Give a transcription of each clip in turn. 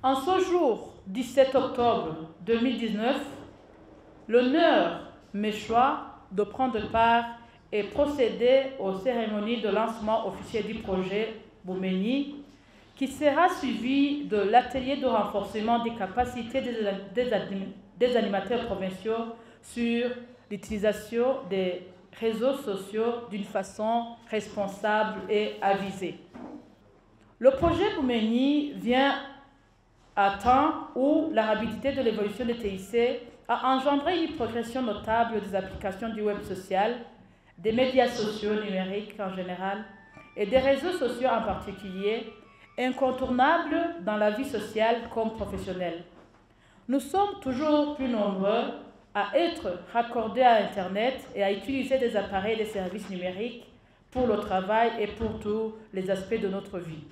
En ce jour 17 octobre 2019, l'honneur m'est choisi de prendre part et procéder aux cérémonies de lancement officiel du projet Boumeni, qui sera suivi de l'atelier de renforcement des capacités des animateurs provinciaux sur l'utilisation des réseaux sociaux d'une façon responsable et avisée. Le projet Boumeni vient à temps où la rapidité de l'évolution des TIC a engendré une progression notable des applications du web social, des médias sociaux numériques en général et des réseaux sociaux en particulier, incontournables dans la vie sociale comme professionnelle. Nous sommes toujours plus nombreux à être raccordés à Internet et à utiliser des appareils et des services numériques pour le travail et pour tous les aspects de notre vie.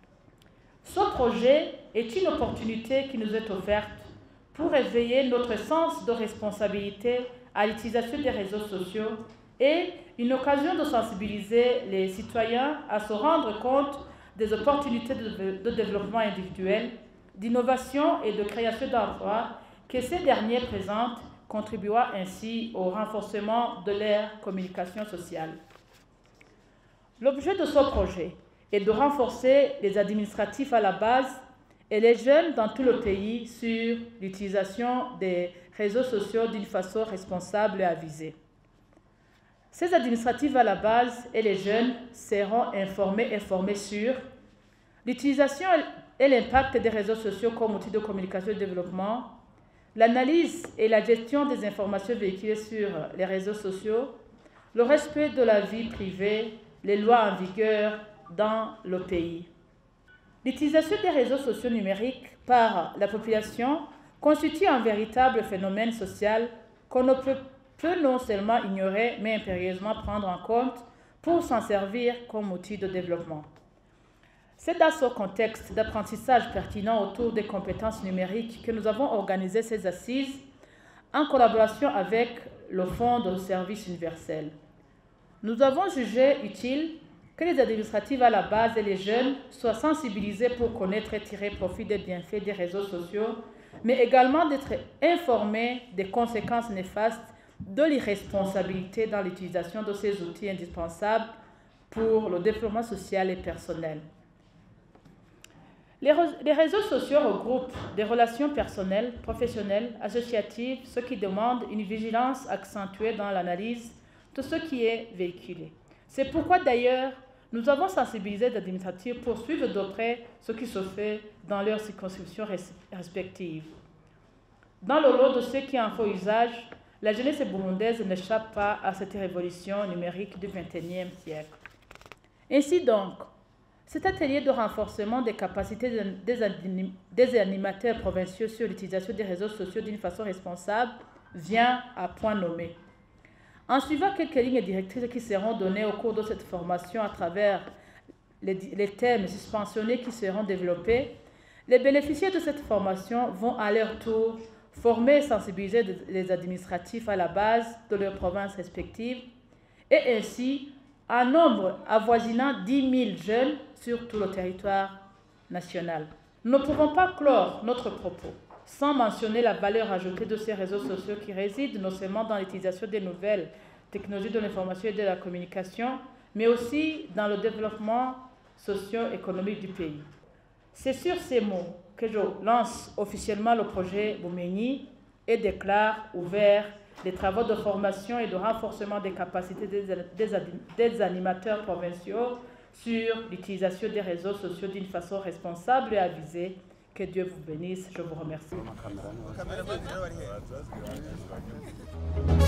Ce projet est une opportunité qui nous est offerte pour éveiller notre sens de responsabilité à l'utilisation des réseaux sociaux et une occasion de sensibiliser les citoyens à se rendre compte des opportunités de développement individuel, d'innovation et de création d'emplois que ces derniers présentent, contribuant ainsi au renforcement de leur communication sociale. L'objet de ce projet est de renforcer les administratifs à la base et les jeunes dans tout le pays sur l'utilisation des réseaux sociaux d'une façon responsable et avisée. Ces administratifs à la base et les jeunes seront informés et formés sur l'utilisation et l'impact des réseaux sociaux comme outil de communication et de développement, l'analyse et la gestion des informations véhiculées sur les réseaux sociaux, le respect de la vie privée, les lois en vigueur dans le pays. L'utilisation des réseaux sociaux numériques par la population constitue un véritable phénomène social qu'on ne peut non seulement ignorer, mais impérieusement prendre en compte pour s'en servir comme outil de développement. C'est dans ce contexte d'apprentissage pertinent autour des compétences numériques que nous avons organisé ces assises en collaboration avec le Fonds de services universels. Nous avons jugé utile que les administratifs à la base et les jeunes soient sensibilisés pour connaître et tirer profit des bienfaits des réseaux sociaux, mais également d'être informés des conséquences néfastes de l'irresponsabilité dans l'utilisation de ces outils indispensables pour le développement social et personnel. Les réseaux sociaux regroupent des relations personnelles, professionnelles, associatives, ce qui demande une vigilance accentuée dans l'analyse de ce qui est véhiculé. C'est pourquoi d'ailleurs, nous avons sensibilisé les administratifs pour suivre de près ce qui se fait dans leurs circonscriptions respectives. Dans le lot de ceux qui en font usage, la jeunesse burundaise n'échappe pas à cette révolution numérique du XXIe siècle. Ainsi donc, cet atelier de renforcement des capacités des animateurs provinciaux sur l'utilisation des réseaux sociaux d'une façon responsable vient à point nommé. En suivant quelques lignes directrices qui seront données au cours de cette formation à travers les thèmes suspensionnés qui seront développés, les bénéficiaires de cette formation vont à leur tour former et sensibiliser les administratifs à la base de leurs provinces respectives et ainsi un nombre avoisinant 10 000 jeunes sur tout le territoire national. Nous ne pouvons pas clore notre propos sans mentionner la valeur ajoutée de ces réseaux sociaux qui résident non seulement dans l'utilisation des nouvelles technologies de l'information et de la communication, mais aussi dans le développement socio-économique du pays. C'est sur ces mots que je lance officiellement le projet Boumeni et déclare ouvert les travaux de formation et de renforcement des capacités des animateurs provinciaux sur l'utilisation des réseaux sociaux d'une façon responsable et avisée. Que Dieu vous bénisse. Je vous remercie.